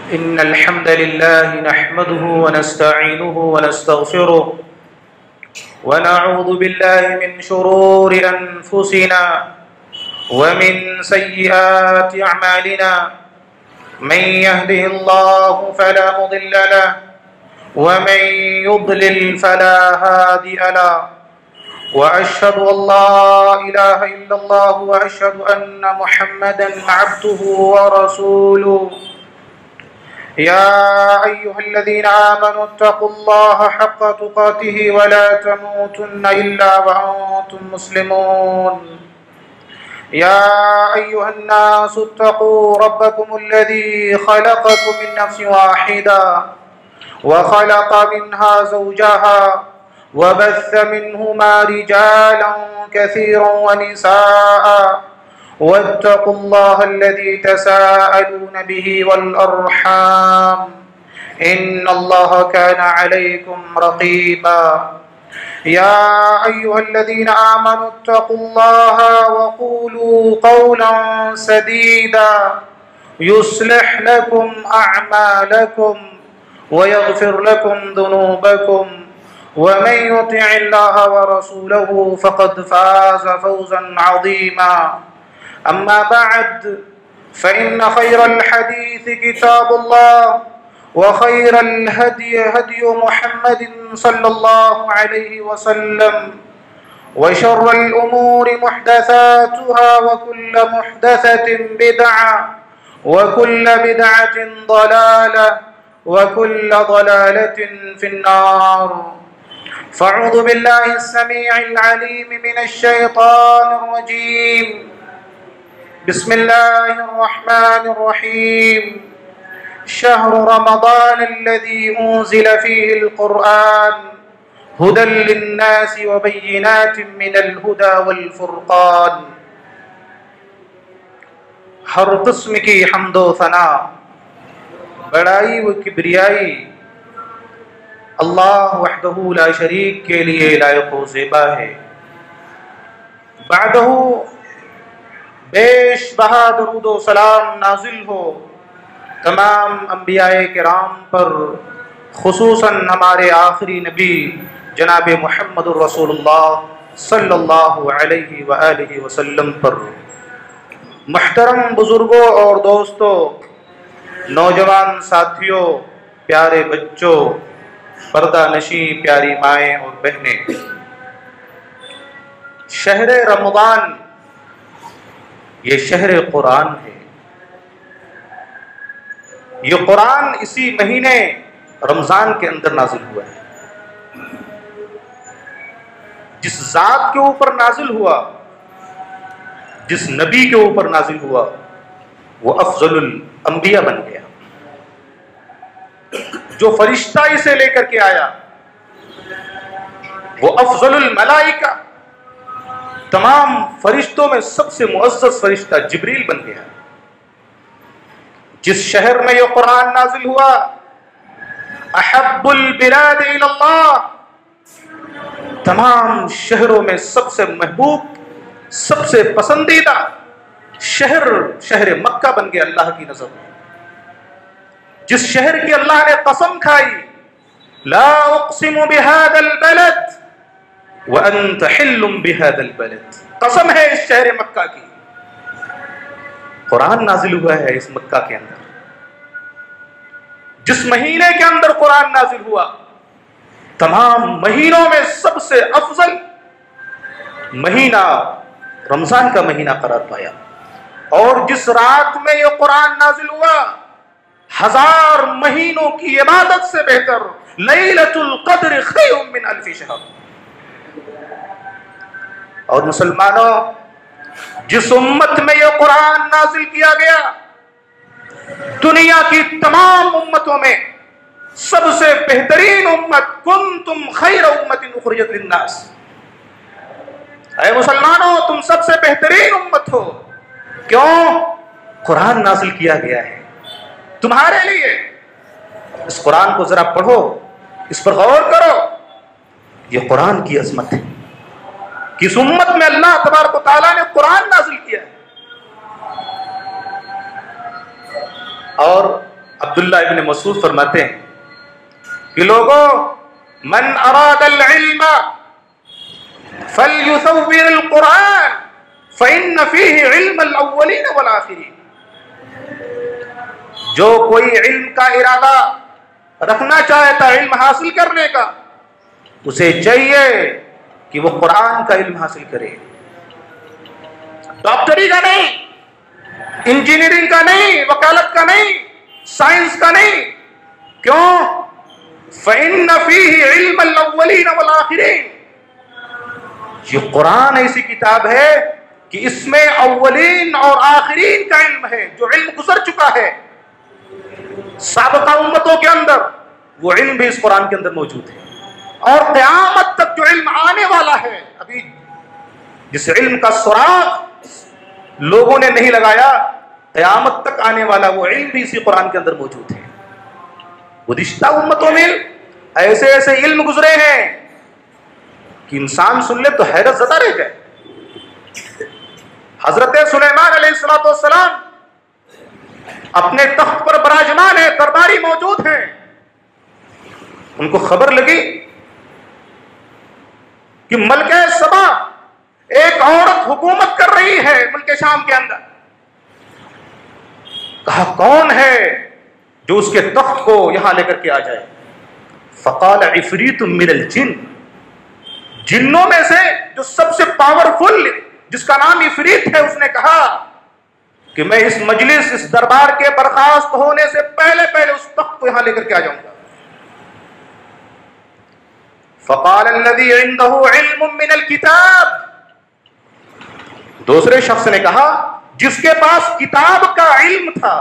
إن الحمد لله نحمده ونستعينه ونستغفره ونعوذ بالله من شرور أنفسنا ومن سيئات أعمالنا من يهده الله فلا مضل له ومن يضلل فلا هادي له وأشهد أن لا إله إلا الله وأشهد أن محمدا عبده ورسوله يا أيها الذين آمنوا اتقوا الله حق تقاته ولا تموتن إلا وأنتم مسلمون يا أيها الناس اتقوا ربكم الذي خلقكم من نفس واحدة وخلق منها زوجها وبث منهما رجالا كثيرا ونساء واتقوا الله الذي تساءلون به والأرحام إن الله كان عليكم رقيبا يا أيها الذين آمنوا اتقوا الله وقولوا قولا سديدا يصلح لكم أعمالكم ويغفر لكم ذنوبكم ومن يطع الله ورسوله فقد فاز فوزا عظيما أما بعد فإن خير الحديث كتاب الله وخير الهدي هدي محمد صلى الله عليه وسلم وشر الأمور محدثاتها وكل محدثة بدعة وكل بدعة ضلالة وكل ضلالة في النار فاعوذ بالله السميع العليم من الشيطان الرجيم بسم الله الرحمن الرحيم شهر رمضان الذي أنزل فيه القرآن هدى للناس وبينات من الهدى والفرقان ہر قسم کی حمد و ثنا بڑائی و کبریائی اللہ وحدہ لا شریک کے لیے لائق و زیبا ہے۔ بعدہ بیش بہا درود و سلام نازل ہو تمام انبیاء کرام پر، خصوصاً ہمارے آخری نبی جناب محمد الرسول اللہ صلی اللہ علیہ وآلہ وسلم پر۔ محترم بزرگوں اور دوستوں، نوجوان ساتھیوں، پیارے بچوں، پردہ نشیں پیاری مائیں اور بہنیں، شہر رمضان یہ شہر قرآن ہے۔ یہ قرآن اسی مہینے رمضان کے اندر نازل ہوا ہے۔ جس ذات کے اوپر نازل ہوا، جس نبی کے اوپر نازل ہوا، وہ افضل الانبیاء بن گیا۔ جو فرشتہ اسے لے کر کے آیا وہ افضل الملائکہ، تمام فرشتوں میں سب سے معزز فرشتہ جبریل بن گیا۔ جس شہر میں یہ قرآن نازل ہوا، احب البلاد الی اللہ، تمام شہروں میں سب سے محبوب، سب سے پسندیدہ شہر مکہ بن گیا اللہ کی نظر میں۔ جس شہر کی اللہ نے قسم کھائی، لا اقسم بهذا البلد وانت حل بهذا البلد، قسم ہے اس شہر مکہ کی۔ قرآن نازل ہوا ہے اس مکہ کے اندر۔ جس مہینے کے اندر قرآن نازل ہوا، تمام مہینوں میں سب سے افضل مہینہ رمضان کا مہینہ قرار پایا۔ اور جس رات میں یہ قرآن نازل ہوا، 1000 مہینوں کی عبادت سے بہتر، لیلۃ القدر خیر من الف شہر۔ اور مسلمانوں، جس امت میں یہ قرآن نازل کیا گیا، دنیا کی تمام امتوں میں سب سے بہترین امت، کنتم خیر امت اخرجت للناس، اے مسلمانوں تم سب سے بہترین امت ہو۔ کیوں؟ قرآن نازل کیا گیا ہے تمہارے لیے۔ اس قرآن کو ذرا پڑھو، اس پر غور کرو، یہ قرآن کی عظمت ہے۔ کس امت میں اللہ تبارک و تعالیٰ نے قرآن نازل کیا ہے۔ اور عبداللہ ابن مسعود فرماتے ہیں کہ لوگوں، من اراد العلم فلیثور القرآن فإن فیہ علم الاولین والآخرین. جو کوئی علم کا ارادہ رکھنا چاہتا ہے، علم حاصل کرنے کا، اسے چاہیے کہ وہ قرآن کا علم حاصل کرے. ڈاکٹری کا نہیں، انجینئرنگ کا نہیں، وکالت کا نہیں، سائنس کا نہیں. کیوں؟ فإن فیہ علم الاولین والآخرین. یہ قرآن ایسی کتاب ہے کہ اس میں اولین اور آخرین کا علم ہے، جو علم گزر چکا ہے سابقہ امتوں کے اندر، وہ علم بھی اس قرآن کے اندر موجود ہے. اور قیامت تک جو علم آنے والا ہے، ابھی جس علم کا سراغ لوگوں نے نہیں لگایا، قیامت تک آنے والا وہ علم بھی اسی قرآن کے اندر موجود ہے. گزشتہ امتوں میں ایسے ایسے علم گزرے ہیں کہ انسان سن لے تو حیرت زدہ رہ جائے. حضرت سلیمان علیہ السلام اپنے تخت پر براجمان ہے، درباری موجود ہیں. ان کو خبر لگی کہ ملکہ سبا ایک عورت حکومت کر رہی ہے ملک شام کے اندر. کہا کون ہے جو اس کے تخت کو یہاں لے کر کے آ جائے؟ فقال عفریت من الجن. جنوں میں سے جو سب سے پاورفل، جس کا نام عفریت ہے، اس نے کہا کہ میں اس مجلس، اس دربار کے برخاست ہونے سے پہلے پہلے اس تخت کو یہاں لے کر کے آ جاؤں گا. فقال الذي عنده علم من الكتاب. دوسرے شخص نے کہا جس کے پاس کتاب کا علم تھا.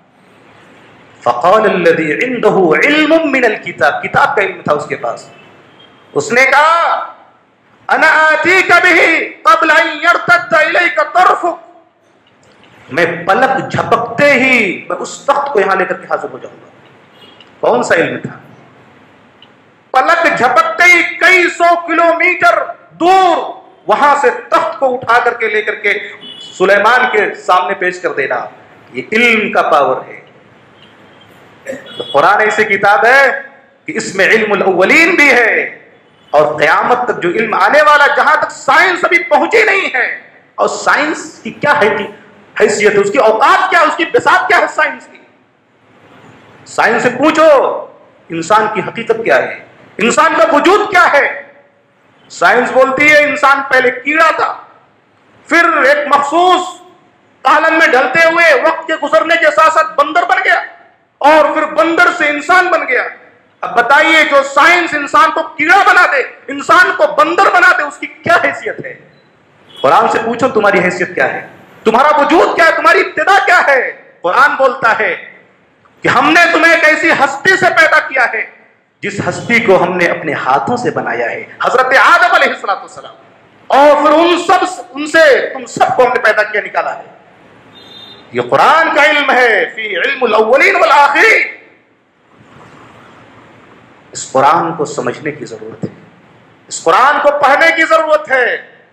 فقال الذي عنده علم من الكتاب. کتاب کا علم تھا اس کے پاس. اس نے کہا انا آتیک به قبل ان يرتد اليك طرفك. میں پلک جھپکتے ہی میں اس تخت کو یہاں لے کر کے حاضر ہو جاؤں گا. کون سا علم تھا؟ پلک جھپکتے ہی کئی سو کلومیٹر دور وہاں سے تخت کو اٹھا کر کے لے کر کے سلیمان کے سامنے پیش کر دینا. یہ علم کا پاور ہے. تو قرآن ایسی کتاب ہے کہ اس میں علم الاولین بھی ہے، اور قیامت تک جو علم آنے والا، جہاں تک سائنس ابھی پہنچی نہیں ہے. اور سائنس کی کیا حیثیت ہے، اس کی اوقات کیا ہے، اس کی بساط کیا ہے سائنس کی؟ سائنس سے پوچھو انسان کی حقیقت کیا ہے، انسان کا وجود کیا ہے. سائنس بولتی ہے انسان پہلے کیڑا تھا، پھر ایک مخصوص عالم میں ڈھلتے ہوئے وقت کے گزرنے کے ساتھ ساتھ بندر بن گیا، اور پھر بندر سے انسان بن گیا. اب بتائیے جو سائنس انسان کو کیڑا بنا دے، انسان کو بندر بنا دے، اس کی کیا حیثیت ہے؟ قرآن سے پوچھو تمہاری حیثیت کیا ہے، تمہارا وجود کیا ہے، تمہاری ابتدا کیا ہے. قرآن بولتا ہے کہ ہم نے تمہیں ایک ایسی ہستی سے پیدا کیا ہے جس ہستی کو ہم نے اپنے ہاتھوں سے بنایا ہے، حضرت آدم علیہ السلام. اور پھر ان سے تم سب کو ہم نے پیدا کیا، نکالا ہے. یہ قرآن کا علم ہے، فی علم الاولین والآخرین. اس قرآن کو سمجھنے کی ضرورت ہے، اس قرآن کو پڑھنے کی ضرورت ہے.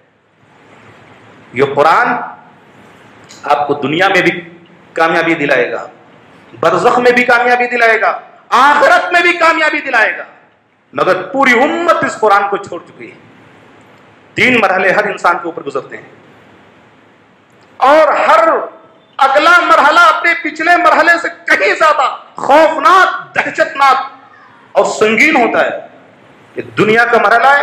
یہ قرآن آپ کو دنیا میں بھی کامیابی دلائے گا، برزخ میں بھی کامیابی دلائے گا، آخرت میں بھی کامیابی دلائے گا. مگر پوری امت اس قرآن کو چھوڑ چکی ہے. 3 مرحلے ہر انسان کے اوپر گزرتے ہیں، اور ہر اگلا مرحلہ اپنے پچھلے مرحلے سے کہیں زیادہ خوفناک، دہشتناک اور سنگین ہوتا ہے. یہ دنیا کا مرحلہ ہے.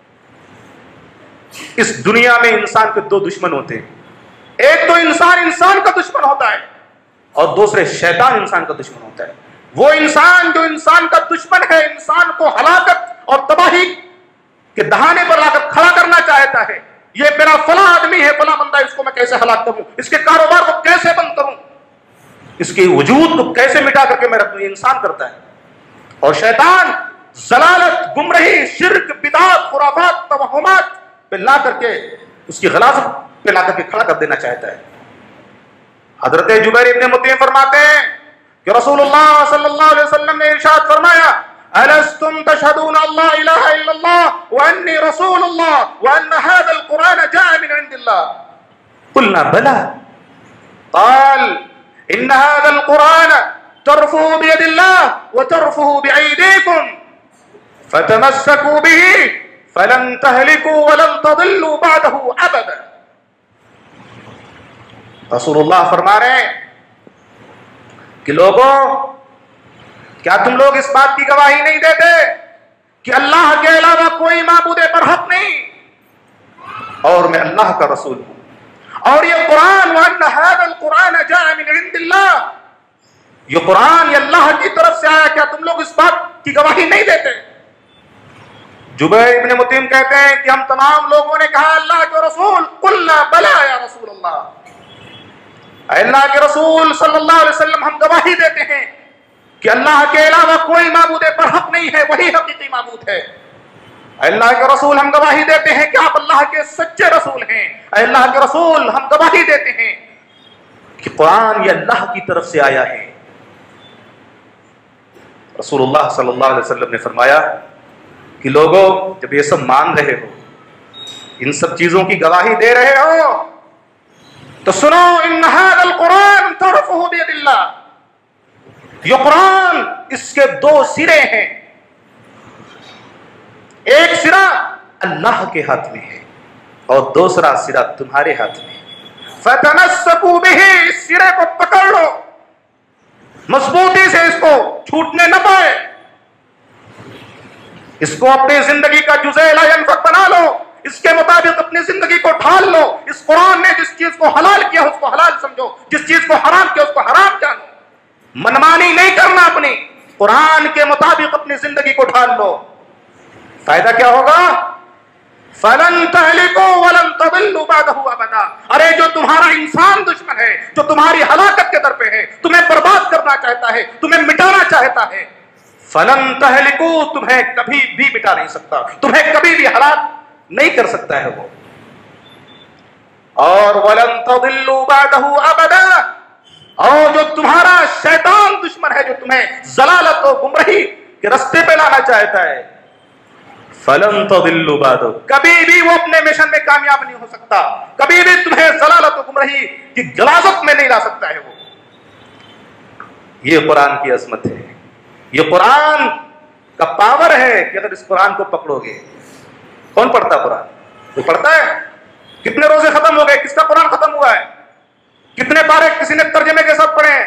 اس دنیا میں انسان کے 2 دشمن ہوتے ہیں. ایک تو انسان کا دشمن ہوتا ہے، اور دوسرے شیطان انسان کا دشمن ہوتا ہے. وہ انسان جو انسان کا دشمن ہے، انسان کو ہلاکت اور تباہی کے دہانے پر لا کر کھڑا کرنا چاہتا ہے. یہ میرا فلاں آدمی ہے، فلاں بندہ ہے، اس کو میں کیسے ہلاک کروں، اس کے کاروبار کو کیسے بند کروں، اس کے وجود کو کیسے مٹا کر کے میں رکھوں. یہ انسان کرتا ہے. اور شیطان ضلالت، گمراہی، شرک، بدعات، خرافات، توہمات پہ لا کر کے، اس کی غلاظت پہ لا کر کے کھڑا کر دینا چاہتا ہے. حضرت جبیر ابن مطعم فرماتے ہیں کہ رسول اللہ صلی اللہ علیہ وسلم نے ارشاد فرمایا أَلَسْتُمْ تَشْهَدُونَ اللَّهَ إِلَهَ إِلَّا اللَّهُ وَأَنِّي رَسُولُ اللَّهِ وَأَنَّ هَذَا الْقُرْآنَ جَاءَ مِنْ عِنْدِ اللَّهِ قُلْنَا بَلَى قَالَ إِنَّ هَذَا الْقُرْآنَ ترفعوا بيد الله وترفعوا بأيديكم فتمسكوا به فلن تهلكوا ولن تضلوا بعده ابدا. رسول اللہ فرما رہے ہیں کہ لوگوں، کیا تم لوگ اس بات کی گواہی نہیں دیتے کہ اللہ کے علاوہ کوئی معبود برحق نہیں اور میں اللہ کا رسول ہوں، اور یہ قرآن وَأَنَّ هَذَا الْقُرْآنَ جَاءَ مِنْ عِنْدِ اللَّهِ، یہ قرآن یہ اللہ کی طرف سے آیا، کیا تم لوگ اس بات کی گواہی نہیں دیتے؟ جبیر ابن مطعم کہتے ہیں کہ ہم تمام لوگوں نے کہا اللہ کے رسول قلنا بلا یا رسول اللہ، اے اللہ کے رسول صلی اللہ علیہ وسلم ہم گواہی دیتے ہیں کہ اللہ کے علاوہ کوئی معبود برحق نہیں ہے، وہی حقیقی معبود ہے۔ اے اللہ کے رسول ہم گواہی دیتے ہیں کہ آپ اللہ کے سچے رسول ہیں۔ اے اللہ کے رسول ہم گواہی دیتے ہیں کہ قرآن یہ اللہ کی طرف سے آیا ہے۔ رسول اللہ صلی اللہ علیہ وسلم نے فرمایا کہ لوگوں، جب یہ سب مان رہے ہو، ان سب چیزوں کی گواہی دے رہے ہو، تو سنو، ان هذا القرآن ترفعه بید اللہ، یہ قرآن اس کے دو سرے ہیں، ایک سرا اللہ کے ہاتھ میں ہے اور دوسرا سرا تمہارے ہاتھ میں ہے۔ فتمسکوا بہ، اس سرے کو پکڑ لو مضبوطی سے، اس کو چھوٹنے نہ پائے، اس کو اپنی زندگی کا جزء لا ينفک بنا لو، اس کے مطابق اپنی زندگی کو ڈھال لو۔ اس قرآن نے جس چیز کو حلال کیا اس کو حلال سمجھو، جس چیز کو حرام کیا اس کو حرام جانو، منمانی نہیں کرنا، اپنی قرآن کے مطابق اپنی زندگی کو ڈھال لو۔ فائدہ کیا ہوگا؟ فَلَن تَهْلِكُوا وَلَن تَضِلُّوا بَعْدَهُ أَبَدًا، ارے جو تمہارا انسان دشمن ہے، جو تمہاری ہلاکت کے در پہ ہے، تمہیں برباد کرنا چاہتا ہے، تمہیں مٹانا چاہتا ہے، فَلَن تَهْلِكُوا، تمہیں کبھی بھی مٹا نہیں سکتا، تمہیں کبھی بھی ہلاک نہیں کر سکتا ہے وہ، اور وَلَن تَضِلُّوا بَعْدَهُ أَبَدًا، اور جو تمہارا شیطان دشمن ہے، جو تمہیں ضلالت و گمراہی کے رستے پہ لانا چاہتا ہے، فَلَن تَضِلُّوا بَعْدَهُ، کبھی بھی وہ اپنے مشن میں کامیاب نہیں ہو سکتا، کبھی بھی تمہیں ضلالت و گمراہی کی غلاظت میں نہیں لا سکتا ہے وہ۔ یہ قرآن کی عظمت ہے، یہ قرآن کا پاور ہے کہ اگر اس قرآن کو پکڑو گے۔ کون پڑھتا قرآن؟ کوئی پڑھتا ہے؟ کتنے روزے ختم ہو گئے؟ کس کا قرآن ختم ہوا ہے؟ کتنے پارے کسی نے ترجمے کے ساتھ پڑھے ہیں؟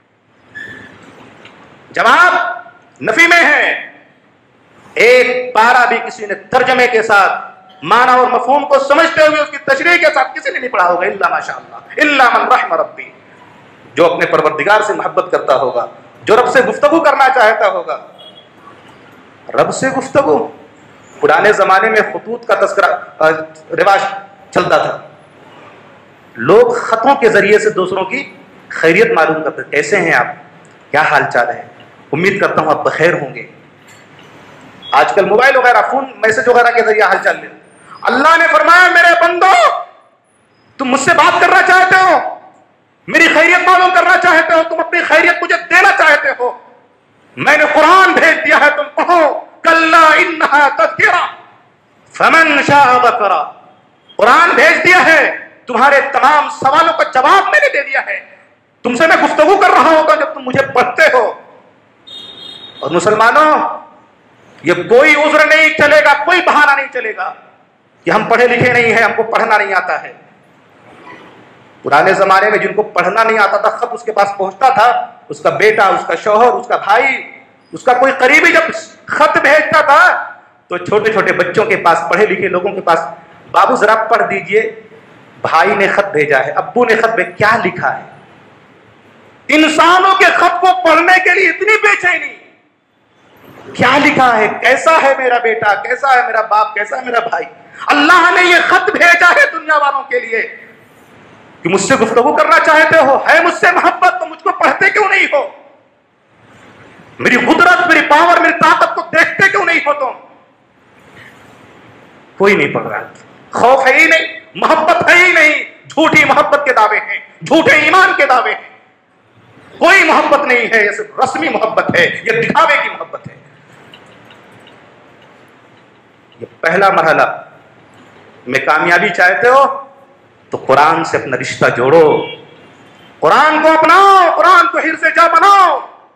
جواب نفی میں ہے، ایک پارا بھی کسی نے ترجمے کے ساتھ معنی اور مفہوم کو سمجھتے ہوئے اس کی تشریح کے ساتھ کسی نے نہیں پڑھا ہوگا، الا ماشاءاللہ، الا من رحم ربی، جو اپنے پروردگار سے محبت کرتا ہوگا، جو رب سے گفتگو کرنا چاہتا ہوگا۔ رب سے گفتگو، پرانے زمانے میں خطوط کا تذکرہ رواج چلتا تھا، لوگ خطوں کے ذریعے سے دوسروں کی خیریت معلوم کرتے، کیسے ہیں آپ، کیا حال چال ہے، امید کرتا ہوں آپ بخیر ہوں گے۔ آج کل موبائل وغیرہ، فون میسج وغیرہ کے ذریعے حال چال لے۔ اللہ نے فرمایا میرے بندو، تم مجھ سے بات کرنا چاہتے ہو، میری خیریت معلوم کرنا چاہتے ہو، تم اپنی خیریت مجھے دینا چاہتے ہو، میں نے قرآن بھیج دیا ہے، تم پڑھو، کلا انہا تذکرہ فمن شاء ذکر، قرآن بھیج دیا ہے، تمہارے تمام سوالوں کا جواب میں نے دے دیا ہے، تم سے میں گفتگو کر رہا ہوگا جب تم مجھے پڑھتے ہو۔ اور مسلمانوں، یہ کوئی عذر نہیں چلے گا، کوئی بہانہ نہیں چلے گا کہ ہم پڑھے لکھے نہیں ہیں، ہم کو پڑھنا نہیں آتا ہے۔ پرانے زمانے میں جن کو پڑھنا نہیں آتا تھا، خط اس کے پاس پہنچتا تھا، اس کا بیٹا، اس کا شوہر، اس کا بھائی، اس کا کوئی قریبی جب خط بھیجتا تھا تو چھوٹے چھوٹے بچوں کے پاس، پڑھے لکھے لوگوں کے پاس، بابو ذرا پڑھ دیجئے، بھائی نے خط بھیجا ہے، ابو نے خط بھیجا، کیا لکھا ہے؟ انسانوں کے خط کو پڑھنے کے لیے اتنی بے چینی، کیا لکھا ہے، کیسا ہے میرا بیٹا، کیسا ہے میرا باپ، کیسا ہے میرا بھائی۔ اللہ نے یہ خط بھیجا ہے دنیا والوں کے لیے کہ مجھ سے گفتگو کرنا چاہتے ہو، ہے مجھ سے محبت، تو مجھ کو پڑھتے کیوں نہیں ہو؟ میری قدرت، میری پاور، میری طاقت کو دیکھتے کیوں نہیں ہو تم؟ کوئی نہیں پڑھ رہا، خوف ہے ہی نہیں، محبت ہے ہی نہیں، جھوٹی محبت کے دعوے ہیں، جھوٹے ایمان کے دعوے ہیں، کوئی محبت نہیں ہے، یہ صرف رسمی محبت ہے، یہ دکھاوے کی محبت ہے۔ یہ پہلا مرحلہ میں کامیابی چاہتے ہو تو قرآن سے اپنا رشتہ جوڑو، قرآن کو اپناؤ، قرآن کو حرص جا بناؤ،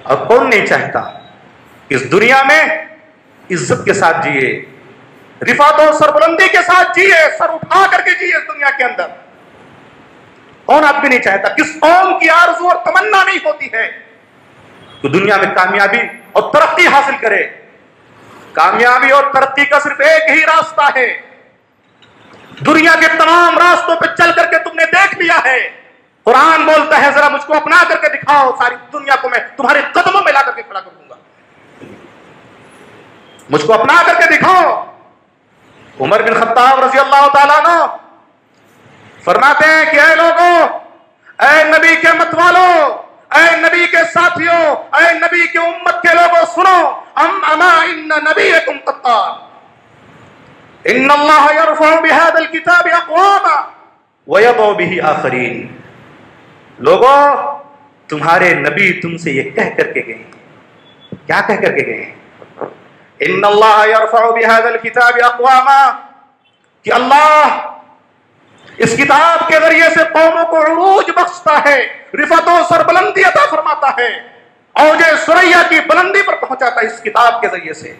اور کون نہیں چاہتا کہ اس دنیا میں عزت کے ساتھ جیے، رفعت اور سربلندی کے ساتھ جیے، سر اٹھا کر کے جیے اس دنیا کے اندر؟ کون آدمی نہیں چاہتا؟ کس قوم کی آرزو اور تمنا نہیں ہوتی ہے کہ دنیا میں کامیابی اور ترقی حاصل کرے؟ کامیابی اور ترقی کا صرف ایک ہی راستہ ہے، دنیا کے تمام راستوں پہ چل کر کے تم نے دیکھ لیا ہے، قرآن بولتا ہے ذرا مجھ کو اپنا کر کے دکھاؤ، ساری دنیا کو میں تمہارے قدموں میں لا کر کے کھڑا کر دوں گا، مجھ کو اپنا کر کے دکھاؤ۔ عمر بن خطاب رضی اللہ تعالیٰ عنہ فرماتے ہیں کہ اے لوگوں، اے نبی کے مت والوں، اے نبی کے ساتھیوں، اے نبی کے امت کے لوگوں، سنو، اما ان نبیکم قد قال ان اللہ یرفع بہذا الکتاب اقواما ویضع بہ آخرین۔ لوگوں، تمہارے نبی تم سے یہ کہہ کر کے گئے، کیا کہہ کر کے گئے؟ ان اللہ یرفع بہذا الکتاب اقواما، کہ اللہ اس کتاب کے ذریعے سے قوموں کو عروج بخشتا ہے، رفعت و سربلندی عطا فرماتا ہے، اوج ثریا کی بلندی پر پہنچاتا ہے اس کتاب کے ذریعے سے۔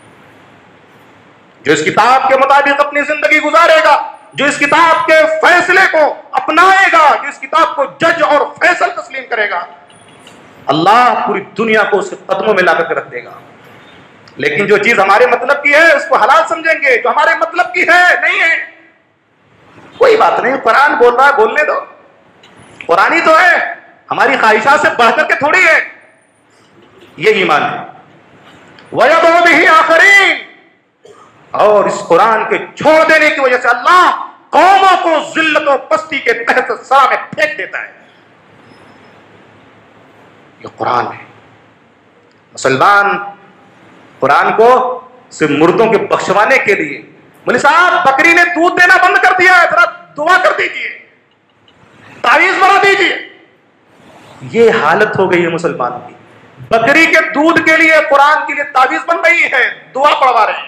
جو اس کتاب کے مطابق اپنی زندگی گزارے گا، جو اس کتاب کے فیصلے کو اپنائے گا، جو اس کتاب کو جج اور فیصل تسلیم کرے گا، اللہ پوری دنیا کو اس کے قدموں میں لا کر رکھ دے گا۔ لیکن جو چیز ہمارے مطلب کی ہے اس کو حلال سمجھیں گے، جو ہمارے مطلب کی ہے نہیں ہے، کوئی بات نہیں، قرآن بول رہا ہے بولنے دو، قرآنی تو ہے، ہماری خواہشات سے بڑھ کر کے تھوڑی ہے، یہ ایمان ہے۔ وَيَضْعُ بِهِ آخَرِينَ، اور اس قرآن کے چھوڑ دینے کی وجہ سے اللہ قوموں کو ذلت و پستی کے تحت سرا میں پھینک دیتا ہے۔ یہ قرآن ہے۔ مسلمان قرآن کو صرف مردوں کے بخشوانے کے لیے، مولوی صاحب بکری نے دودھ دینا بند کر دیا ہے، ذرا دعا کر دیجئے، تعویذ بنا دیجئے، یہ حالت ہو گئی ہے مسلمان کی۔ بکری کے دودھ کے لیے قرآن کے لیے تعویذ بن رہی ہے، دعا پڑھوا رہے ہیں۔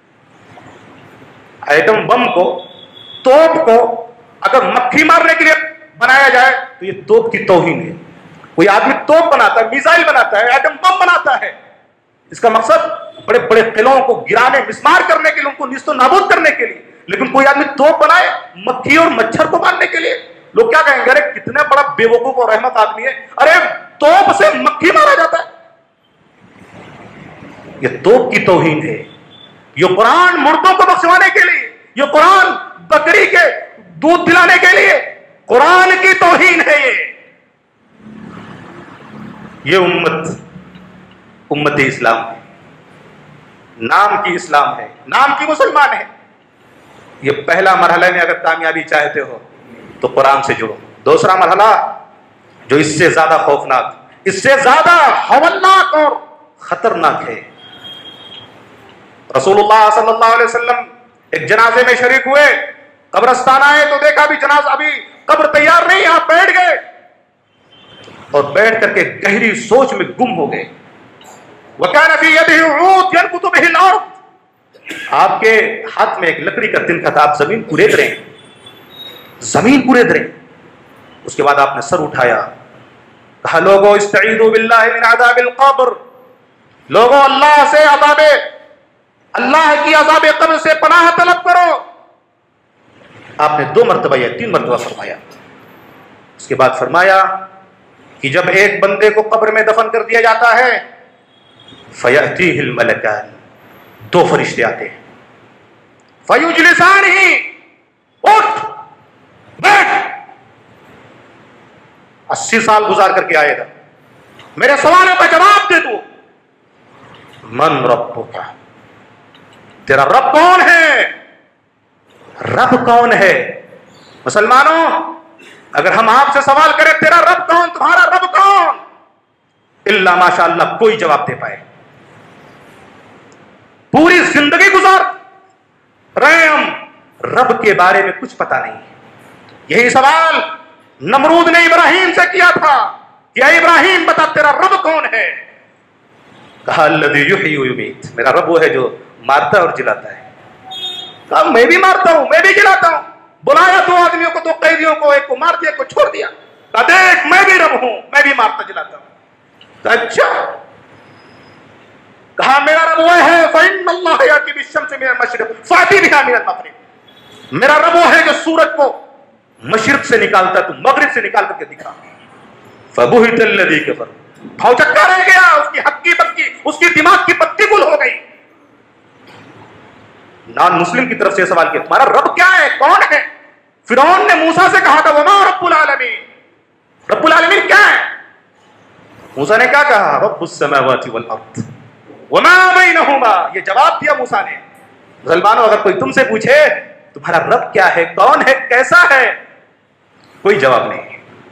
ایٹم بم کو، توپ کو اگر مکھی مارنے کے لیے بنایا جائے تو یہ توپ کی توہین ہے۔ کوئی آدمی توپ بناتا ہے، میزائل بناتا ہے، ایٹم بم بناتا ہے، اس کا مقصد بڑے بڑے قلعوں کو گرانے، مسمار کرنے کے لیے، ان کو نیست و نابود کرنے کے لیے۔ لیکن کوئی آدمی توپ بنائے مکھی اور مچھر کو مارنے کے لیے، لوگ کیا کہیں گے؟ ارے کتنا بڑا بے وقوف اور رحمت آدمی ہے، ارے توپ سے مکھی مارا جاتا ہے۔ یہ توپ کی توہین ہے۔ یہ قرآن مردوں کو بخشوانے کے لیے، یہ قرآن بکری کے دودھ پلانے کے لیے، قرآن کی توہین ہے۔ یہ امت اسلام ہے، نام کی اسلام ہے، نام کی مسلمان ہے۔ یہ پہلا مرحلہ میں اگر کامیابی چاہتے ہو تو قرآن سے جڑو۔ دوسرا مرحلہ جو اس سے زیادہ خوفناک، اس سے زیادہ ہولناک اور خطرناک ہے، رسول اللہ صلی اللہ علیہ وسلم ایک جنازے میں شریک ہوئے، قبرستان آئے تو دیکھا ابھی جنازہ، ابھی قبر تیار نہیں، آپ بیٹھ گئے اور بیٹھ کر کے گہری سوچ میں گم ہو گئے۔ وَكَانَ فِي يَدِهِ عُودٌ يَنْكُتُ بِهِ الْأَرْضَ، آپ کے ہاتھ میں ایک لکڑی کا تنکا تھا، آپ زمین کورید رہے ہیں، زمین کورید رہے ہیں۔ اس کے بعد آپ نے سر اٹھایا، کہا لوگوں استعیذوا باللہ من عذاب القبر، لوگوں اللہ سے اللہ کی عذاب قبر سے پناہ طلب کرو۔ آپ نے 2 مرتبہ یا 3 مرتبہ فرمایا۔ اس کے بعد فرمایا کہ جب ایک بندے کو قبر میں دفن کر دیا جاتا ہے، فَيَأْتِيهِ الْمَلَكَانِ، 2 فرشتے آتے ہیں، فَيُجْلِسَانِهِ، اٹھ بیٹھ، 80 سال گزار کر کے آئے گا، میرے سوالوں کا جواب دے دو۔ من ربک، تیرا رب کون ہے؟ رب کون ہے؟ مسلمانوں، اگر ہم آپ سے سوال کریں تیرا رب کون، تمہارا رب کون، الا ماشاء اللہ کوئی جواب دے پائے۔ پوری زندگی گزار رہے ہم، رب کے بارے میں کچھ پتا نہیں۔ یہی سوال نمرود نے ابراہیم سے کیا تھا کہ اے ابراہیم بتا تیرا رب کون ہے؟ کہا الذی یحیی و یمیت، میرا رب وہ ہے جو مارتا اور جلاتا ہے۔ کہا میں بھی مارتا ہوں، میں بھی جلاتا ہوں۔ بلایا 2 آدمیوں کو، 2 قیدیوں کو، ایک کو مار دیا، ایک کو چھوڑ دیا۔ کہا دیکھ میں بھی رب ہوں، میں بھی مارتا جلاتا ہوں۔ اچھا کہا میرا رب وہ ہے فإن اللہ یأتی بالشمس من المشرق فأتی بها من المغرب، میرا رب وہ ہے جو سورج کو مشرق سے نکالتا تو مغرب سے نکال کر کے دکھا. فبہت الذی کفر، بھوچکا رہ گیا، اس کی حق کی بکی، اس کی دماغ کی پتی گل ہو گئی. نان مسلم کی طرف سے سوال کیا تمہارا رب کیا ہے، کون ہے؟ فرعون نے موسیٰ سے کہا تھا وما رب العالمین، رب العالمین کیا ہے؟ موسیٰ نے کیا کہا؟ رب السماوات والارض وما بینہما. یہ جواب دیا موسیٰ نے. مسلمانوں اگر کوئی تم سے پوچھے تمہارا رب کیا ہے، کون ہے، کیسا ہے، کوئی جواب نہیں.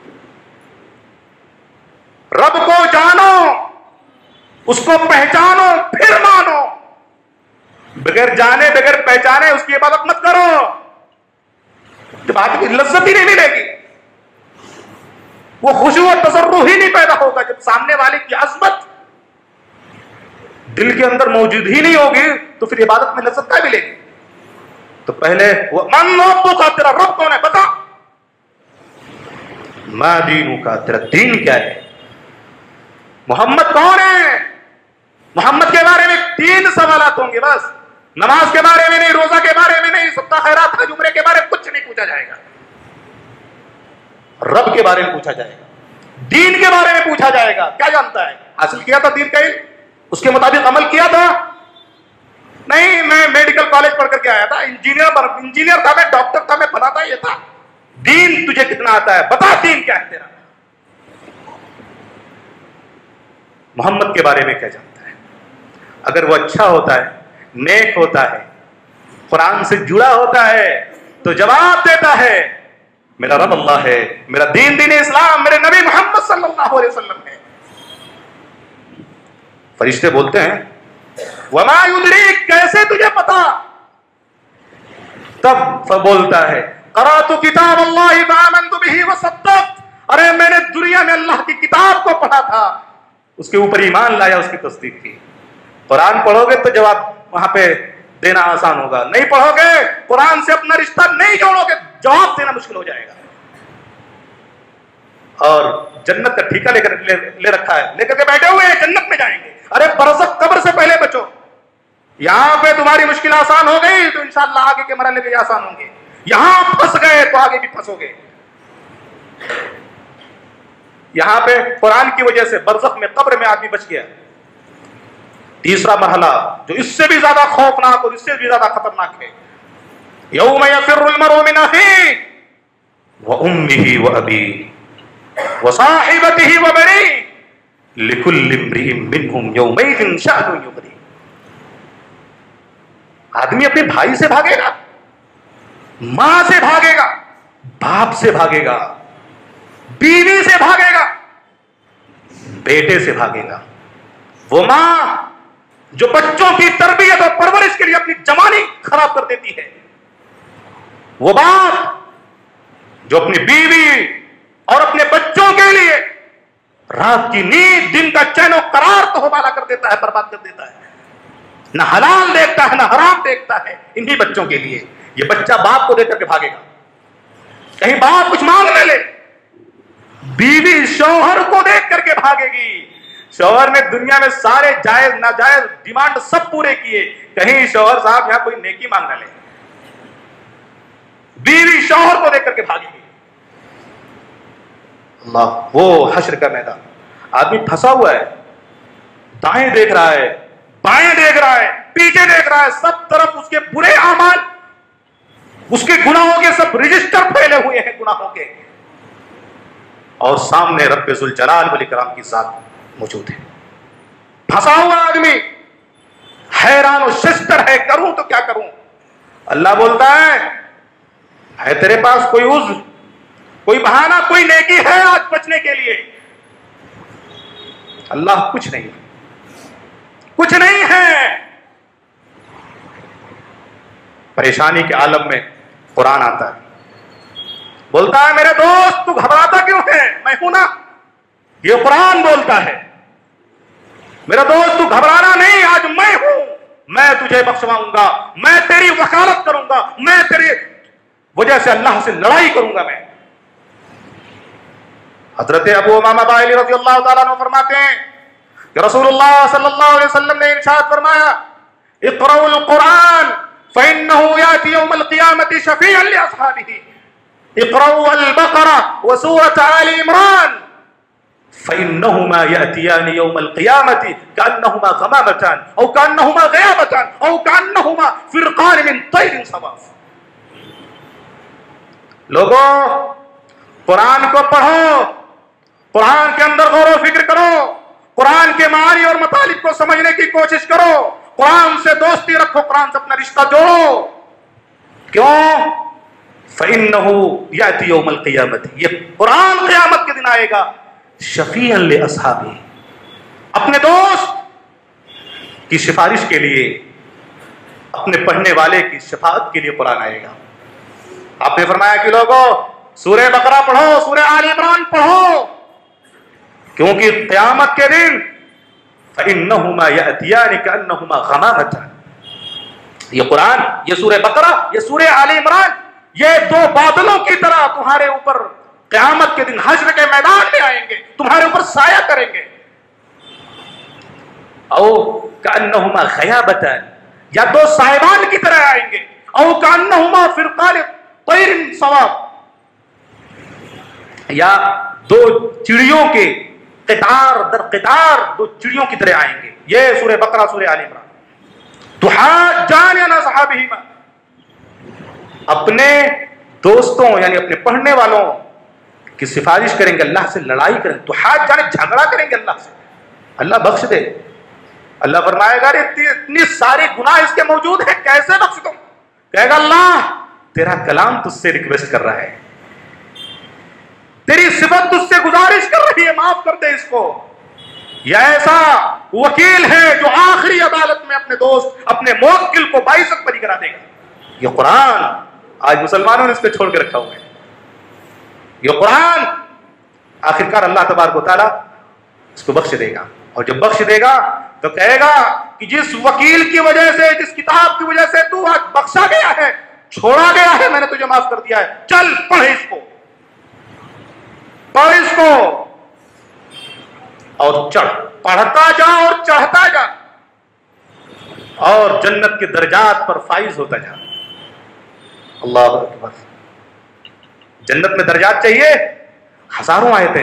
رب کو جانو، اس کو پہچانو، پھر مانو. بغیر جانے بغیر پہچانے اس کی عبادت مت کرو، جب کی لذت ہی نہیں ملے گی، وہ خشوع و تضرع ہی نہیں پیدا ہوگا. جب سامنے والے کی عظمت دل کے اندر موجود ہی نہیں ہوگی تو پھر عبادت میں لذت کیا ملے گی؟ تو پہلے من ربک، تیرا رب کون ہے بتا. ما دینک، تیرا دین کیا ہے. محمد کون ہے؟ محمد کے بارے میں 3 سوالات ہوں گے بس. نماز کے بارے میں نہیں، روزہ کے بارے میں نہیں، صدقہ خیرات حج عمرے کے بارے میں کچھ نہیں پوچھا جائے گا. رب کے بارے میں پوچھا جائے گا، دین کے بارے میں پوچھا جائے گا. کیا جانتا ہے؟ حاصل کیا تھا دین کا علم، اس کے مطابق عمل کیا تھا؟ نہیں میں میڈیکل کالج پڑھ کر کے آیا تھا، انجینئر تھا میں، ڈاکٹر تھا میں، بنا تھا، یہ تھا. دین تجھے کتنا آتا ہے بتا، دین کیا ہے تیرا. محمد کے بارے میں کیا جانتا ہے؟ اگر وہ اچھا ہوتا ہے، نیک ہوتا ہے، قرآن سے جڑا ہوتا ہے تو جواب دیتا ہے میرا رب اللہ ہے، میرا دین دین اسلام میرے نبی محمد صلی اللہ علیہ وسلم ہے. فرشتے بولتے ہیں وما یدریک، کیسے تجھے پتا؟ تب بولتا ہے قرأت کتاب اللہ فآمنت بہ وصدقت، ارے میں نے دنیا میں اللہ کی کتاب کو پڑھا تھا، اس کے اوپر ایمان لایا، اس کی تصدیق کی. قرآن پڑھو گے تو جواب وہاں پہ دینا آسان ہوگا، نہیں پڑھو گے، قرآن سے اپنا رشتہ نہیں جوڑو گے، جواب دینا مشکل ہو جائے گا. اور جنت کا ٹھیکہ لے رکھا ہے، لے کر کے بیٹھے ہوئے ہیں، جنت میں جائیں گے. ارے برزخ قبر سے پہلے بچو، یہاں پہ تمہاری مشکل آسان ہو گئی تو انشاءاللہ آگے کے مرحلے بھی آسان ہوں گے. یہاں پھنس گئے تو آگے بھی پھنسو گے. یہاں پہ قرآن کی وجہ سے برزخ میں، قبر میں آدمی بچ گیا. تیسرا مرحلہ جو اس سے بھی زیادہ خوفناک اور اس سے بھی زیادہ خطرناک ہے، یوم یفر المرء من اخیہ وامہ وابیہ وصاحبتہ وبنیہ لکل امرئ منہم یومئذ شأن یغنیہ. آدمی اپنے بھائی سے بھاگے گا، ماں سے بھاگے گا، باپ سے بھاگے گا، بیوی سے بھاگے گا، بیٹے سے بھاگے گا. وہ ماں جو بچوں کی تربیت اور پرورش کے لیے اپنی جوانی خراب کر دیتی ہے، وہ باپ جو اپنی بیوی اور اپنے بچوں کے لیے رات کی نیند، دن کا چین و قرار تو حوالہ کر دیتا ہے، برباد کر دیتا ہے. نہ حلال دیکھتا ہے نہ حرام دیکھتا ہے انہی بچوں کے لیے. یہ بچہ باپ کو دیکھ کر کے بھاگے گا، کہیں باپ کچھ مانگ نہ لے. بیوی شوہر کو دیکھ کر کے بھاگے گی. شوہر نے دنیا میں سارے جائز ناجائز ڈیمانڈ سب پورے کیے، کہیں شوہر صاحب یہاں کوئی نیکی مانگ نہ لے. بیوی شوہر کو دیکھ کر کے بھاگے گی. اللہ، وہ حشر کا میدان. آدمی پھنسا ہوا ہے، دائیں دیکھ رہا ہے، بائیں دیکھ رہا ہے، پیچھے دیکھ رہا ہے، سب طرف اس کے برے اعمال، اس کے گناہوں کے سب رجسٹر پھیلے ہوئے ہیں گناہوں کے، اور سامنے رب ذوالجلال والاکرام کی ذات موجود ہے. پھنسا ہوا آدمی حیران و ششدر ہے، کروں تو کیا کروں. اللہ بولتا ہے تیرے پاس کوئی عذر، کوئی بہانہ، کوئی نیکی ہے آج بچنے کے لیے؟ اللہ کچھ نہیں، کچھ نہیں ہے. پریشانی کے عالم میں قرآن آتا ہے، بولتا ہے میرے دوست تو گھبراتا کیوں ہے، میں ہوں نا. یہ قرآن بولتا ہے میرا دوست تو گھبرانا نہیں، آج میں ہوں، میں تجھے بخشواؤں گا، میں تیری وکالت کروں گا، میں تیری وجہ سے اللہ سے لڑائی کروں گا. میں حضرت ابو امامہ باہلی رضی اللہ تعالیٰ عنہ فرماتے ہیں کہ رسول اللہ صلی اللہ علیہ وسلم نے ارشاد فرمایا اقرؤوا القرآن فإنه يأتي يوم القيامة شفيعا لأصحابه. اقرؤوا البقرة وسورة آل عمران فإنهما يأتيان يوم القيامة كأنهما غمامتان أو كأنهما غيابتان أو كأنهما فرقان من طير صواف. لوگوں قرآن کو پڑھو، قرآن کے اندر غور و فکر کرو، قرآن کے معانی اور مطالب کو سمجھنے کی کوشش کرو، قرآن سے دوستی رکھو، قرآن سے اپنا رشتہ جوڑو. کیوں؟ فَإِنَّهُ يَأْتِي يَوْمَ الْقِيَامَةِ، یہ قرآن قیامت کے دن آئے گا شفیعاً لِأَصْحَابِهِ، اپنے دوست کی سفارش کے لیے، اپنے پڑھنے والے کی شفاعت کے لیے قرآن آئے گا. آپ نے فرمایا کہ لوگوں سورہ بقرہ پڑھو، سورہ آل عمران پڑھو، کیونکہ قیامت کے دن فَإِنَّهُمَا يَأْتِيَانِ كَأَنَّهُمَا غَمَامَتَانِ، یہ قرآن، یہ سورہ بقرہ، یہ سورہ آل عمران، یہ دو بادلوں کی طرح تمہارے اوپر قیامت کے دن حشر کے میدان میں آئیں گے، تمہارے اوپر سایہ کریں گے. او کأنہما غیابتان، یا دو صاحبان کی طرح آئیں گے. او کأنہما فرقان طیر صواف، یا دو چڑیوں کے قطار در قطار دو چڑیوں کی طرح آئیں گے. یہ سورہ بقرہ، سورہ آل عمران. تحاجان عن اصحابہما، اپنے دوستوں یعنی اپنے پڑھنے والوں کی سفارش کریں گے، اللہ سے لڑائی کریں گے. تحاجان، جھگڑا کریں گے اللہ سے، اللہ بخش دے. اللہ فرمائے گا اتنی ساری گناہ اس کے موجود ہیں، کیسے بخش دوں؟ کہے گا اللہ تیرا کلام تجھ سے ریکویسٹ کر رہا ہے، تیری صفت تجھ سے گزارش کر رہی ہے، معاف کر دے اس کو. یہ ایسا وکیل ہے جو آخری عدالت میں اپنے دوست، اپنے موکل کو باعزت بری کرا دے گا. یہ قرآن آج مسلمانوں نے اس پہ چھوڑ کے رکھا ہوا ہے. یہ قرآن آخرکار اللہ تبارک و تعالیٰ اس کو بخش دے گا، اور جب بخش دے گا تو کہے گا کہ جس وکیل کی وجہ سے، جس کتاب کی وجہ سے تو آج بخشا گیا ہے، چھوڑا گیا ہے، میں نے تجھے معاف کر دیا ہے، چل پڑھ اس کو، پڑھ اس کو اور چڑھ، پڑھتا جا اور چڑھتا جا اور جنت کے درجات پر فائز ہوتا جا. اللہ اکبر. جنت میں درجات چاہیے، ہزاروں آیتیں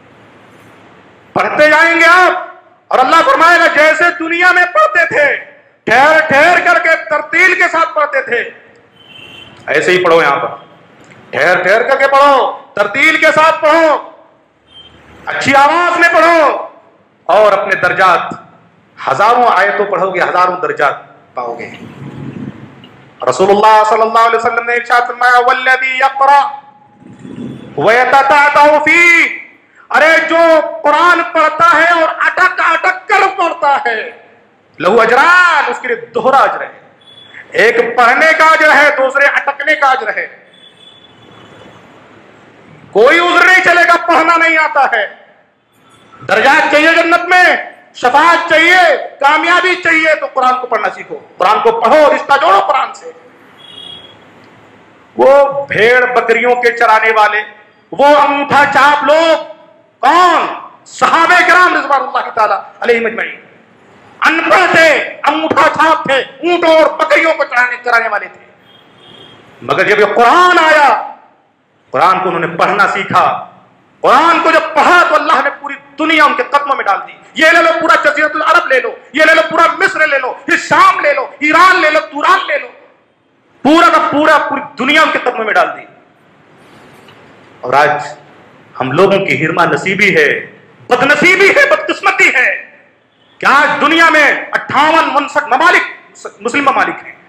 پڑھتے جائیں گے آپ، اور اللہ فرمائے گا جیسے دنیا میں پڑھتے تھے، ٹھہر ٹھہر کر کے ترتیل کے ساتھ پڑھتے تھے، ایسے ہی پڑھو. یہاں پر ٹھہر ٹھہر کر کے پڑھو، ترتیل کے ساتھ پڑھو، اچھی آواز میں پڑھو، اور اپنے درجات، ہزاروں آیتوں پڑھو گے، ہزاروں درجات پاؤ گے. رسول اللہ صلی اللہ علیہ وسلم نے ارشاد فرمایا والذی یقرأ ویتتعتع فیہ، ارے جو قرآن پڑھتا ہے اور اٹک اٹک کر پڑھتا ہے، لہو اجران، اس کے لیے دوہرا اجر ہے. ایک پڑھنے کا اجر ہے، دوسرے اٹکنے کا اجر ہے. کوئی عذر نہیں چلے گا پڑھنا نہیں آتا ہے. درجات چاہیے جنت میں، شفاعت چاہیے، کامیابی چاہیے، تو قرآن کو پڑھنا سیکھو، قرآن کو پڑھو، رشتہ جوڑو قرآن سے. وہ بھیڑ بکریوں کے چرانے والے، وہ انگوٹھا چاپ لوگ، کون؟ صحابہ کرام رضوان اللہ تعالی علیہم اجمعین. ان پڑھ تھے، انگوٹھا چھاپ تھے، اونٹوں اور بکریوں کو چرانے والے تھے. مگر جب یہ قرآن آیا، قرآن کو انہوں نے پڑھنا سیکھا. قرآن کو جب پڑھا تو اللہ نے پوری دنیا ان کے قدموں میں ڈال دی. یہ لے لو پورا جزیرۃ العرب لے لو، یہ لے لو پورا مصر لے لو، یہ شام لے لو، ایران لے لو، توران لے لو، پورا کا پورا پوری دنیا ان کے قدموں میں ڈال دی. اور آج ہم لوگوں کی ہرما نصیبی ہے، بد نصیبی ہے، بدقسمتی ہے کہ آج دنیا میں 58 ممالک مسلم ممالک ہیں،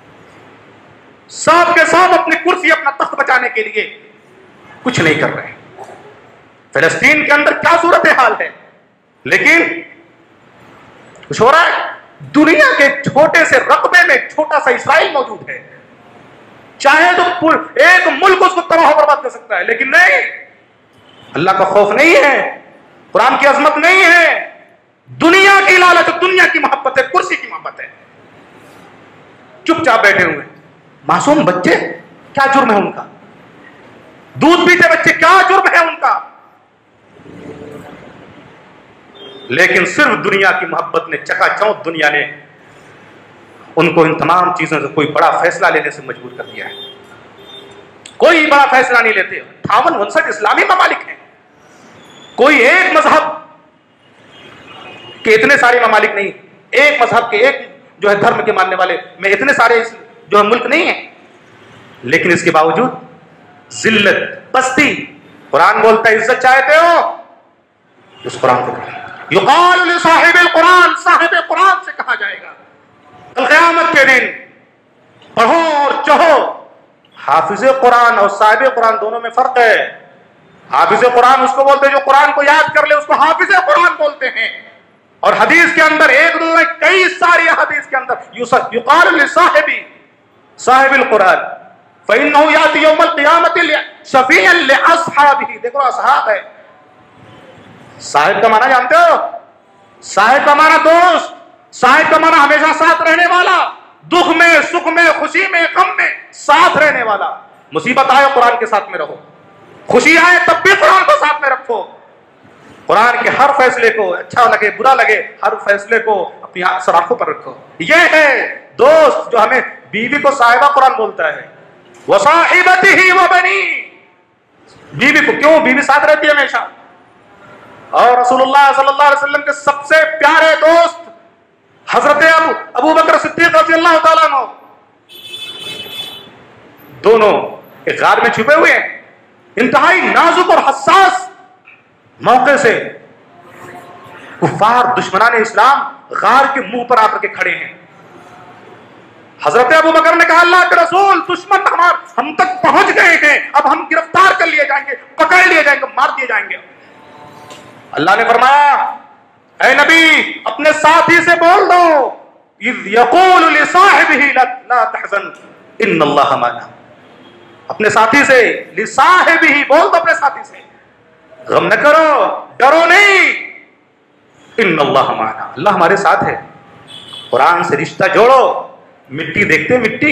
سب کے سب اپنی کرسی، اپنا تخت بچانے کے لیے کچھ نہیں کر رہے. فلسطین کے اندر کیا صورتحال ہے، لیکن کچھ ہو رہا ہے. دنیا کے چھوٹے سے رقبے میں چھوٹا سا اسرائیل موجود ہے، چاہے تو ایک ملک اس کو تباہ و برباد کر سکتا ہے، لیکن نہیں، اللہ کا خوف نہیں ہے، قرآن کی عظمت نہیں ہے، دنیا کی لالچ، دنیا کی محبت ہے، کرسی کی محبت ہے. چپ چاپ بیٹھے ہوئے معصوم بچے، کیا جرم ہے ان کا؟ دودھ پیتے بچے، کیا جرم ہے ان کا؟ لیکن صرف دنیا کی محبت نے، چکا چوندھ دنیا نے ان کو ان تمام چیزوں سے کوئی بڑا فیصلہ لینے سے مجبور کر دیا ہے۔ کوئی بڑا فیصلہ نہیں لیتے۔ 58 اسلامی ممالک ہیں، کوئی ایک مذہب کے اتنے سارے ممالک نہیں، ایک مذہب کے، ایک جو ہے دھرم کے ماننے والے میں اتنے سارے جو ہے ملک نہیں ہیں، لیکن اس کے باوجود ذلت، پستی۔ قرآن بولتا ہے عزت چاہتے ہو اس قرآن کو یقال لصاحب القرآن، صاحب قرآن سے کہا جائے گا قیامت کے دن پڑھو اور چہو۔ حافظ قرآن اور صاحب قرآن دونوں میں فرق ہے۔ حافظ قرآن اس کو بولتے ہیں جو قرآن کو یاد کر لے، اس کو حافظ قرآن بولتے ہیں۔ اور حدیث کے اندر ایک دو کئی ساری حدیث کے اندر یقال لصاحب صاحب القرآن فإنه يأتي يوم القيامة شفيعا لأصحابه۔ دیکھو اصحاب ہے، صاحب کا معنی جانتے ہو؟ صاحب کا معنی دوست، صاحب کا معنی ہمیشہ ساتھ رہنے والا، دکھ میں، سکھ میں، خوشی میں، غم میں ساتھ رہنے والا۔ مصیبت آئے قرآن کے ساتھ میں رہو، خوشی آئے تب بھی قرآن کو ساتھ میں رکھو۔ قرآن کے ہر فیصلے کو، اچھا لگے برا لگے، ہر فیصلے کو اپنی سراخوں پر رکھو۔ یہ ہے دوست جو ہمیں بیوی کو صاحبہ قرآن بولتا ہے، وصاحبتہ وبنی۔ بیوی کو کیوں؟ بیوی ساتھ رہتی ہے ہمیشہ۔ اور رسول اللہ صلی اللہ علیہ وسلم کے سب سے پیارے دوست حضرت ابو بکر صدیق رضی اللہ تعالیٰ عنہ، دونوں ایک غار میں چھپے ہوئے ہیں، انتہائی نازک اور حساس موقع سے کفار دشمنان اسلام غار کے منہ پر آ کر کے کھڑے ہیں۔ حضرت ابو بکر نے کہا اللہ کے رسول، دشمن ہم تک پہنچ گئے ہیں، اب ہم گرفتار کر لیے جائیں گے، پکڑ لیے جائیں گے، مار دیے جائیں گے۔ اللہ نے فرمایا اے نبی اپنے ساتھی سے بول دو اذ یقول لصاحبہ لا تحزن ان اللہ معنا۔ اپنے ساتھی سے لصاحبہ بول دو، اپنے ساتھی سے غم نہ کرو، ڈرو نہیں، ان اللہ معنا، اللہ ہمارے ساتھ ہے۔ قرآن سے رشتہ جوڑو۔ مٹی دیکھتے، مٹی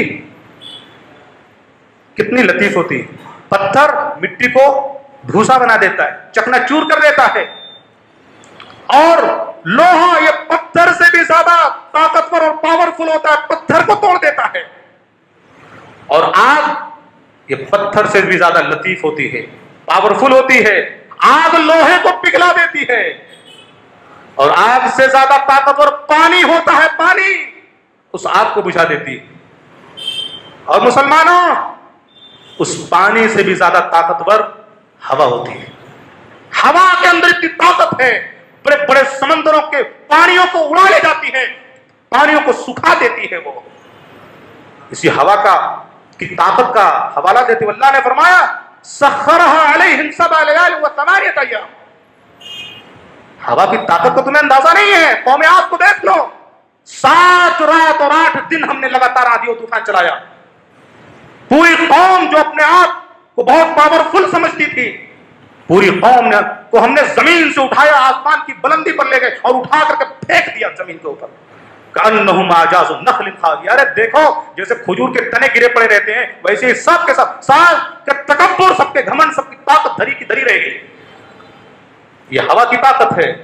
کتنی لطیف ہوتی ہے، پتھر مٹی کو بھوسا بنا دیتا ہے، چکنا چور کر دیتا ہے، اور لوہا یہ پتھر سے بھی زیادہ طاقتور اور پاورفل ہوتا ہے، پتھر کو توڑ دیتا ہے، اور آگ یہ پتھر سے بھی زیادہ لطیف ہوتی ہے، پاورفل ہوتی ہے، آگ لوہے کو پگھلا دیتی ہے، اور آگ سے زیادہ طاقتور پانی ہوتا ہے، پانی اس آگ کو بجھا دیتی ہے۔ اور مسلمانوں اس پانی سے بھی زیادہ طاقتور ہوا ہوتی ہے، ہوا کے اندر اتنی طاقت ہے، بڑے بڑے سمندروں کے پانیوں کو اڑا لے جاتی ہے، پانیوں کو سکھا دیتی ہے۔ وہ اسی ہوا کی طاقت کا حوالہ دیتے ہوئے اللہ نے فرمایا سخرها علیہم 7 لیال و 8 ایام۔ ہوا کی طاقت کو تمہیں اندازہ نہیں ہے، قوم عاد کو دیکھ لو، 7 رات اور 8 دن ہم نے لگاتار آندھی و طوفان چلایا۔ پوری قوم جو اپنے آپ کو بہت پاورفل سمجھتی تھی، پوری قوم کو ہم نے زمین سے اٹھایا، آسمان کی بلندی پر لے گئے اور اٹھا کر کے پھینک دیا زمین کے اوپر۔ کأنہم اعجاز نخل خاویہ، ارے دیکھو جیسے کھجور کے تنے گرے پڑے رہتے ہیں، ویسے ہی سب کے سب کا تکبر، سب کے گھمنڈ، سب کی طاقت دھری کی دھری رہے گی۔ یہ ہوا کی طاقت ہے،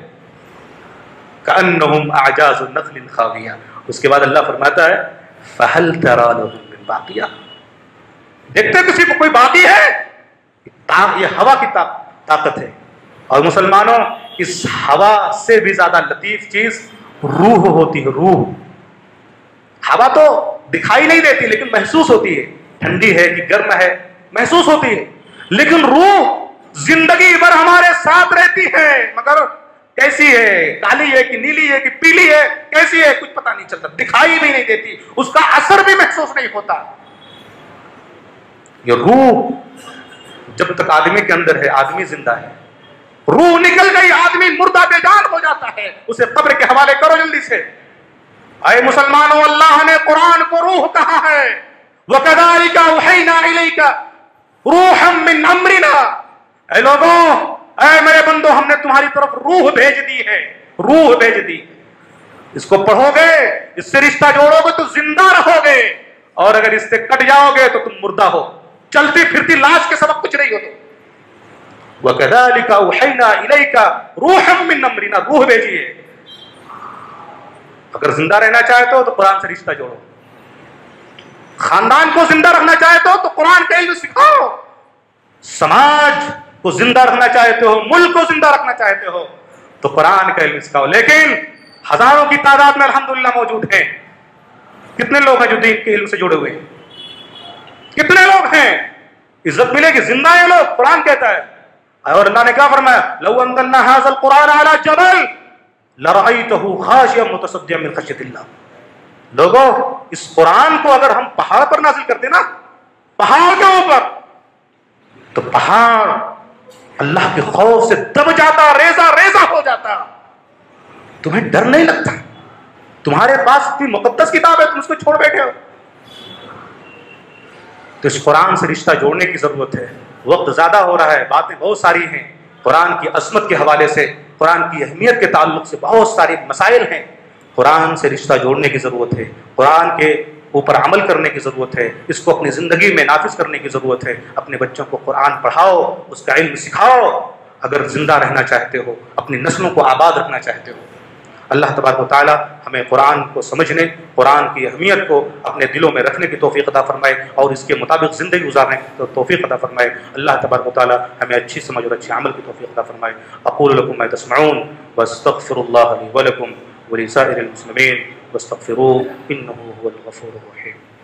کأنہم اعجاز نخل خاویہ۔ اس کے بعد اللہ فرماتا ہے فہل تری لہم من باقیہ، دیکھتے کسی کو کوئی باقی ہے؟ یہ ہوا کی طاقت ہے۔ اور مسلمانوں اس ہوا سے بھی زیادہ لطیف چیز روح ہوتی ہے، روح۔ ہوا تو دکھائی نہیں دیتی لیکن محسوس ہوتی ہے، ٹھنڈی ہے کہ گرم ہے محسوس ہوتی ہے، لیکن روح زندگی بھر ہمارے ساتھ رہتی ہے، مگر کیسی ہے، کالی ہے کہ نیلی ہے کہ پیلی ہے، کیسی ہے کچھ پتہ نہیں چلتا، دکھائی بھی نہیں دیتی، اس کا اثر بھی محسوس نہیں ہوتا۔ یہ روح جب تک آدمی کے اندر ہے آدمی زندہ ہے، روح نکل گئی آدمی مردہ بے جان ہو جاتا ہے۔ اسے قبر کے حوالے کرو جلدی سے۔ اے مسلمانوں اللہ نے قرآن کو روح کہا ہے، وَكَذَلِكَ أَوْحَيْنَا إِلَيْكَ رُوحًا مِّنْ أَمْرِنَا، اے لوگوں، اے میرے بندو، ہم نے تمہاری طرف روح بھیج دی ہے، روح بھیج دی۔ اس کو پڑھو گے، اس سے رشتہ جوڑو گے تو زندہ رہو گے، اور اگر اس سے کٹ جاؤ گے تو تم مردہ ہو، چلتی پھرتی لاش کے سبب کچھ نہیں ہو۔ وَكَذَلِكَ أَوْحَيْنَا إِلَيْكَ رُوحًا مِّنْ أَمْرِنَا، روح بھیجیے۔ اگر زندہ رہنا چاہتے ہو تو قرآن سے رشتہ جوڑو، خاندان کو زندہ رکھنا چاہتے ہو تو قرآن کا علم سکھاؤ، سماج کو زندہ رکھنا چاہتے ہو، ملک کو زندہ رکھنا چاہتے ہو تو قرآن کا علم سکھاؤ۔ لیکن ہزاروں کی تعداد میں الحمدللہ موجود ہیں، کتنے لوگ ہیں جو دین کے علم سے جڑے ہوئے ہیں؟ کتنے لوگ ہیں؟ عزت ملے گی، زندہ ہیں لوگ، قرآن کہتا ہے۔ اور اللہ نے کیا فرمایا؟ لو انزلنا هذا القرآن على جبل لرأيته خاشعا متصدعا من خشية الله۔ لوگوں، اس قرآن کو اگر ہم پہاڑ پر نازل کرتے نا، پہاڑ کے اوپر، تو پہاڑ اللہ کے خوف سے دب جاتا، ریزہ ریزہ ہو جاتا۔ تمہیں ڈر نہیں لگتا؟ تمہارے پاس اتنی مقدس کتاب ہے، تم اس کو چھوڑ بیٹھے ہو۔ تو اس قرآن سے رشتہ جوڑنے کی ضرورت ہے۔ وقت زیادہ ہو رہا ہے، باتیں بہت ساری ہیں، قرآن کی عظمت کے حوالے سے، قرآن کی اہمیت کے تعلق سے بہت سارے مسائل ہیں۔ قرآن سے رشتہ جوڑنے کی ضرورت ہے، قرآن کے اوپر عمل کرنے کی ضرورت ہے، اس کو اپنی زندگی میں نافذ کرنے کی ضرورت ہے۔ اپنے بچوں کو قرآن پڑھاؤ، اس کا علم سکھاؤ، اگر زندہ رہنا چاہتے ہو، اپنی نسلوں کو آباد رکھنا چاہتے ہو۔ اللہ تبارک و تعالی ہمیں قرآن کو سمجھنے، قرآن کی اہمیت کو اپنے دلوں میں رکھنے کی توفیق عطا فرمائے اور اس کے مطابق زندگی گزارنے کی توفیق عطا فرمائے۔ اللہ تبارک و تعالی ہمیں اچھی سمجھ اور اچھے عمل کی توفیق عطا فرمائے۔ اقول لکم ما تسمعون واستغفر اللہ لی ولکم ولسائر المسلمین واستغفروہ انہ هو الغفور الرحیم۔